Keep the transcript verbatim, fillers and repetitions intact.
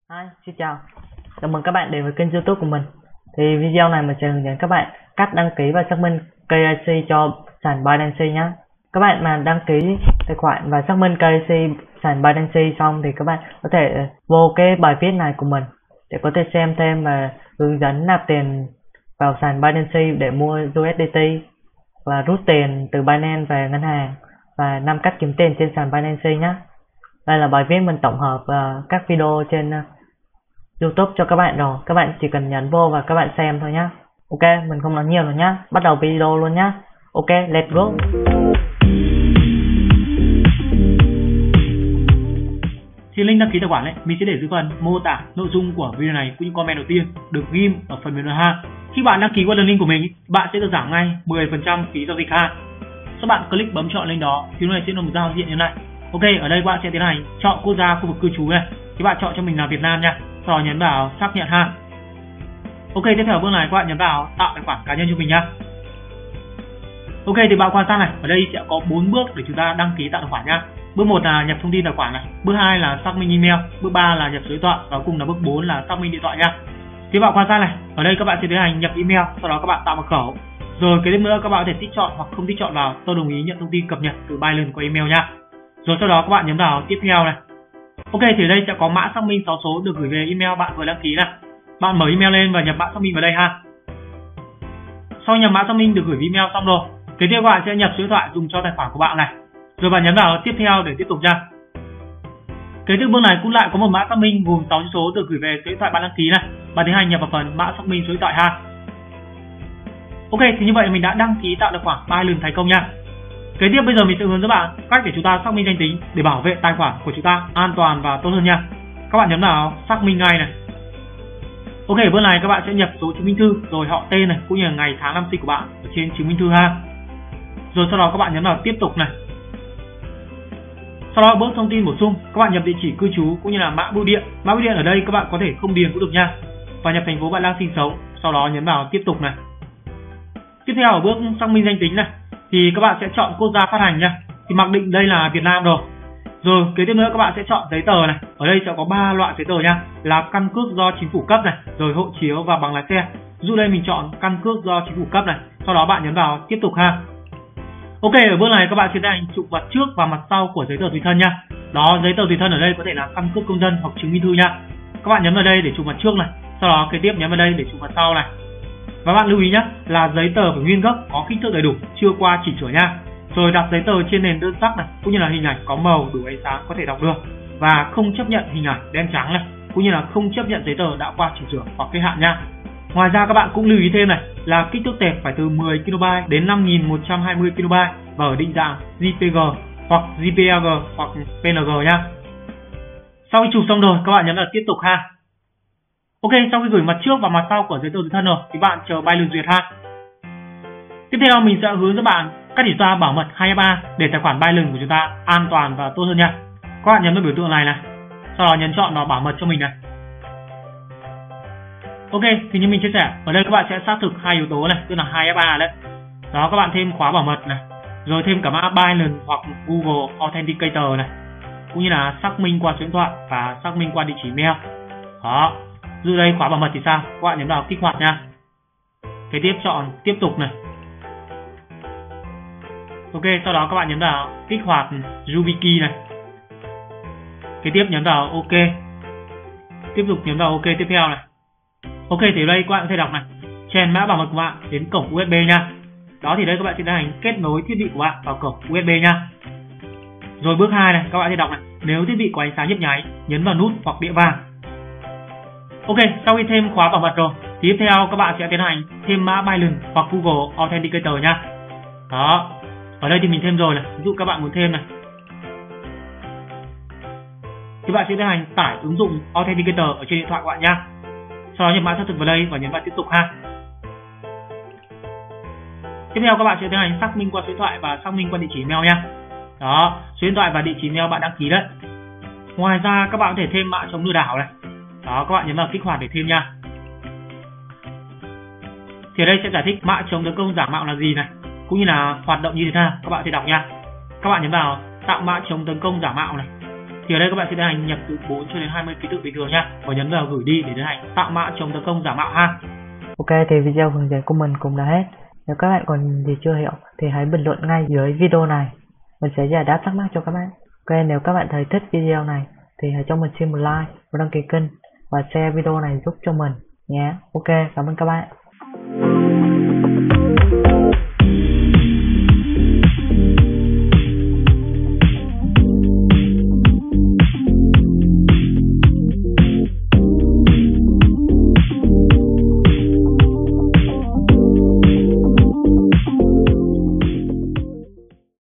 Hi, xin chào. Chào mừng các bạn đến với kênh YouTube của mình. Thì video này mình sẽ hướng dẫn các bạn cách đăng ký và xác minh ca i xê cho sàn Binance nhé. Các bạn mà đăng ký tài khoản và xác minh ca i xê sàn Binance xong thì các bạn có thể vô cái bài viết này của mình để có thể xem thêm và hướng dẫn nạp tiền vào sàn Binance để mua u ét đê tê và rút tiền từ Binance về ngân hàng và năm cách kiếm tiền trên sàn Binance nhé. Đây là bài viết mình tổng hợp uh, các video trên uh, YouTube cho các bạn rồi. Các bạn chỉ cần nhấn vô và các bạn xem thôi nhá. Ok, mình không nói nhiều rồi nhá. Bắt đầu video luôn nhá. Ok, let's go. Thì link đăng ký tài khoản này mình sẽ để dưới phần mô tả nội dung của video này cũng như comment đầu tiên được ghim ở phần mềm ha. Khi bạn đăng ký qua đường link của mình, bạn sẽ được giảm ngay mười phần trăm phí giao dịch ha. Sau bạn click bấm chọn link đó thì này sẽ là một giao diện như này. Ok, ở đây bạn sẽ tiến hành chọn quốc gia khu vực cư trú này. Thì bạn chọn cho mình là Việt Nam nha. Sau đó nhấn vào xác nhận ha. Ok, tiếp theo bước này các bạn nhấn vào tạo tài khoản cá nhân cho mình nhá. Ok, thì bạn quan sát này, ở đây sẽ có bốn bước để chúng ta đăng ký tạo tài khoản nhá. Bước một là nhập thông tin tài khoản này, bước hai là xác minh email, bước ba là nhập số điện thoại và cuối cùng là bước bốn là xác minh điện thoại nhá. Thì bạn quan sát này, ở đây các bạn sẽ tiến hành nhập email, sau đó các bạn tạo mật khẩu. Rồi cái tiếp nữa các bạn có thể tích chọn hoặc không tích chọn vào, tôi đồng ý nhận thông tin cập nhật từ Binance qua email nhá. Rồi sau đó các bạn nhấn vào tiếp theo này. Ok, thì ở đây sẽ có mã xác minh sáu số được gửi về email bạn vừa đăng ký này. Bạn mở email lên và nhập mã xác minh vào đây ha. Sau nhập mã xác minh được gửi về email xong rồi, kế tiếp các bạn sẽ nhập số điện thoại dùng cho tài khoản của bạn này. Rồi bạn nhấn vào tiếp theo để tiếp tục nha. Kế tiếp bước này cũng lại có một mã xác minh gồm sáu số được gửi về số điện thoại bạn đăng ký này. Bạn tiến hành nhập vào phần mã xác minh số điện thoại ha. Ok, thì như vậy mình đã đăng ký tạo tài khoản Binance thành công nha. Kế tiếp bây giờ mình sẽ hướng dẫn bạn cách để chúng ta xác minh danh tính để bảo vệ tài khoản của chúng ta an toàn và tốt hơn nha. Các bạn nhấn vào xác minh ngay này. Ok, bước này các bạn sẽ nhập số chứng minh thư, rồi họ tên này cũng như là ngày tháng năm sinh của bạn ở trên chứng minh thư ha. Rồi sau đó các bạn nhấn vào tiếp tục này. Sau đó bước thông tin bổ sung, các bạn nhập địa chỉ cư trú cũng như là mã bưu điện. Mã bưu điện ở đây các bạn có thể không điền cũng được nha. Và nhập thành phố bạn đang sinh sống, sau đó nhấn vào tiếp tục này. Tiếp theo ở bước xác minh danh tính này thì các bạn sẽ chọn quốc gia phát hành nha. Thì mặc định đây là Việt Nam rồi. Rồi kế tiếp nữa các bạn sẽ chọn giấy tờ này. Ở đây sẽ có ba loại giấy tờ nha, là căn cước do chính phủ cấp này, rồi hộ chiếu và bằng lái xe. Ví dụ đây mình chọn căn cước do chính phủ cấp này, sau đó bạn nhấn vào tiếp tục ha. Ok, ở bước này các bạn sẽ tiến hành chụp mặt trước và mặt sau của giấy tờ tùy thân nha. Đó, giấy tờ tùy thân ở đây có thể là căn cước công dân hoặc chứng minh thư nha. Các bạn nhấn vào đây để chụp mặt trước này, sau đó kế tiếp nhấn vào đây để chụp mặt sau này. Và bạn lưu ý nhé, là giấy tờ phải nguyên gốc, có kích thước đầy đủ, chưa qua chỉnh sửa nha. Rồi đặt giấy tờ trên nền đơn sắc này, cũng như là hình ảnh có màu đủ ánh sáng có thể đọc được. Và không chấp nhận hình ảnh đen trắng này, cũng như là không chấp nhận giấy tờ đã qua chỉnh sửa hoặc hết hạn nha. Ngoài ra các bạn cũng lưu ý thêm này, là kích thước tệp phải từ mười ki lô bait đến năm nghìn một trăm hai mươi ki lô bait và ở định dạng giê pê giê hoặc giê pê e giê hoặc pê en giê nha. Sau khi chụp xong rồi, các bạn nhấn vào tiếp tục ha. Ok, sau khi gửi mặt trước và mặt sau của giấy tờ tùy thân rồi thì bạn chờ Binance duyệt ha. Tiếp theo mình sẽ hướng dẫn bạn cách để chúng ta bảo mật hai F A để tài khoản Binance của chúng ta an toàn và tốt hơn nha. Các bạn nhấn vào biểu tượng này này, sau đó nhấn chọn vào bảo mật cho mình này. Ok, thì như mình chia sẻ, ở đây các bạn sẽ xác thực hai yếu tố này, tức là hai F A đấy. Đó, các bạn thêm khóa bảo mật này, rồi thêm cả mã Binance hoặc Google Authenticator này, cũng như là xác minh qua số điện thoại và xác minh qua địa chỉ mail. Đó. Dù đây khóa bảo mật thì sao? Các bạn nhấn vào kích hoạt nha. Kế tiếp chọn tiếp tục này. Ok, sau đó các bạn nhấn vào kích hoạt YubiKey này. Kế tiếp nhấn vào OK. Tiếp tục nhấn vào OK tiếp theo này. Ok, thì đây các bạn có thể đọc này. Chèn mã bảo mật của bạn đến cổng u ét bê nha. Đó, thì đây các bạn sẽ tiến hành kết nối thiết bị của bạn vào cổng u ét bê nha. Rồi bước hai này, các bạn sẽ đọc này. Nếu thiết bị có ánh sáng nhấp nháy, nhấn vào nút hoặc đĩa vàng. Ok, sau khi thêm khóa bảo mật rồi thì tiếp theo các bạn sẽ tiến hành thêm mã Binance hoặc Google Authenticator nha. Đó, ở đây thì mình thêm rồi này, ví dụ các bạn muốn thêm này thì bạn sẽ tiến hành tải ứng dụng Authenticator ở trên điện thoại của bạn nha. Sau đó nhập mã xác thực vào đây và nhấn vào tiếp tục ha. Tiếp theo các bạn sẽ tiến hành xác minh qua số điện thoại và xác minh qua địa chỉ email nha. Đó, số điện thoại và địa chỉ email bạn đăng ký đấy. Ngoài ra các bạn có thể thêm mã chống lừa đảo này. Đó, các bạn nhấn vào kích hoạt để thêm nha. Thì ở đây sẽ giải thích mã chống tấn công giả mạo là gì này, cũng như là hoạt động như thế nào, các bạn sẽ đọc nha. Các bạn nhấn vào tạo mã chống tấn công giả mạo này. Thì ở đây các bạn sẽ tiến hành nhập từ bốn cho đến hai mươi ký tự bình thường nha, và nhấn vào gửi đi để tiến hành tạo mã chống tấn công giả mạo ha. Ok, thì video hướng dẫn của mình cũng đã hết. Nếu các bạn còn gì chưa hiểu thì hãy bình luận ngay dưới video này, mình sẽ giải đáp thắc mắc cho các bạn. Ok, nếu các bạn thấy thích video này thì hãy cho mình xin một like và đăng ký kênh và share video này giúp cho mình nhé. Ok, cảm ơn các bạn.